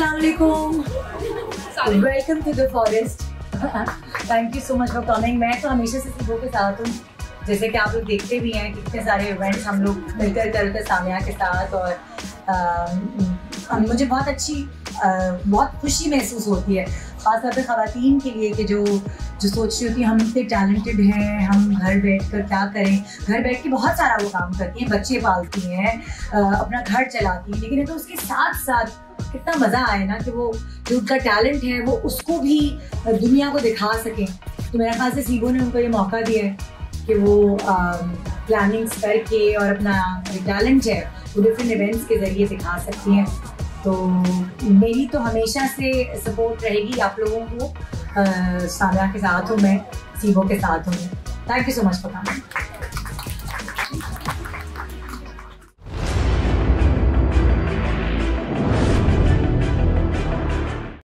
Assalamualaikum. Welcome to the forest. Thank you so much for coming. मैं तो हमेशा से सीबो के साथ हूँ, जैसे कि आप लोग देखते भी हैं कितने सारे इवेंट्स हम लोग मिलकर करते हैं सामिया के साथ, और मुझे बहुत खुशी महसूस होती है खासतौर पर ख़वातीन के लिए कि जो सोचती होती है हम इतने टैलेंटेड हैं, हम घर बैठ कर क्या करें। घर बैठ के बहुत सारा वो काम करती हैं, बच्चे पालती हैं, अपना घर चलाती हैं, लेकिन तो उसके साथ साथ कितना मज़ा आए ना कि वो जो उनका टैलेंट है वो उसको भी दुनिया को दिखा सकें। तो मेरे ख्याल से सीबो ने उनको ये मौका दिया है कि वो प्लानिंग्स करके और अपना जो टैलेंट है वो डिफरेंट इवेंट्स के ज़रिए दिखा सकती हैं। तो मेरी तो हमेशा से सपोर्ट रहेगी आप लोगों को। सामिया के साथ हूँ मैं, सीबो के साथ हूँ। Thank you so much for coming.